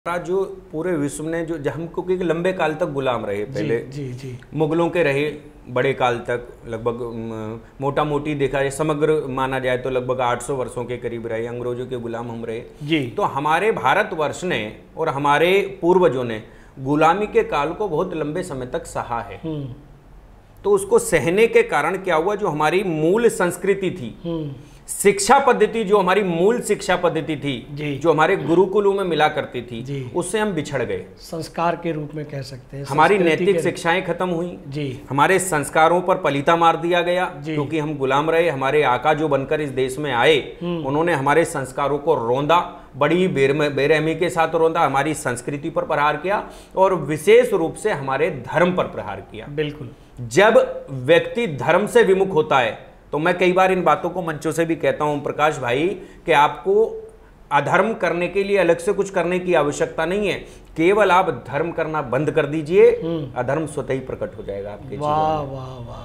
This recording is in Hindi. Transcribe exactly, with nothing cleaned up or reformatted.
जो पूरे विश्व ने जो हम क्योंकि लंबे काल तक गुलाम रहे पहले जी जी जी मुगलों के रहे बड़े काल तक लगभग मोटा मोटी देखा जाए समग्र माना जाए तो लगभग आठ सौ वर्षों के करीब रहे, अंग्रेजों के गुलाम हम रहे जी। तो हमारे भारतवर्ष ने और हमारे पूर्वजों ने गुलामी के काल को बहुत लंबे समय तक सहा है। तो उसको सहने के कारण क्या हुआ, जो हमारी मूल संस्कृति थी, शिक्षा पद्धति, जो हमारी मूल शिक्षा पद्धति थी, जो हमारे गुरुकुलों में मिला करती थी, उससे हम बिछड़ गए। संस्कार के रूप में कह सकते हैं, हमारी नैतिक शिक्षाएं खत्म हुई जी, हमारे संस्कारों पर पलीता मार दिया गया क्योंकि हम गुलाम रहे। हमारे आका जो बनकर इस देश में आए उन्होंने हमारे संस्कारों को रौंदा, बड़ी बेरहमी के साथ रौंदा, हमारी संस्कृति पर प्रहार किया और विशेष रूप से हमारे धर्म पर प्रहार किया। बिल्कुल, जब व्यक्ति धर्म से विमुख होता है तो मैं कई बार इन बातों को मंचों से भी कहता हूं प्रकाश भाई कि आपको अधर्म करने के लिए अलग से कुछ करने की आवश्यकता नहीं है, केवल आप धर्म करना बंद कर दीजिए, अधर्म स्वतः ही प्रकट हो जाएगा आपके जीवन में। वाह वाह वाह।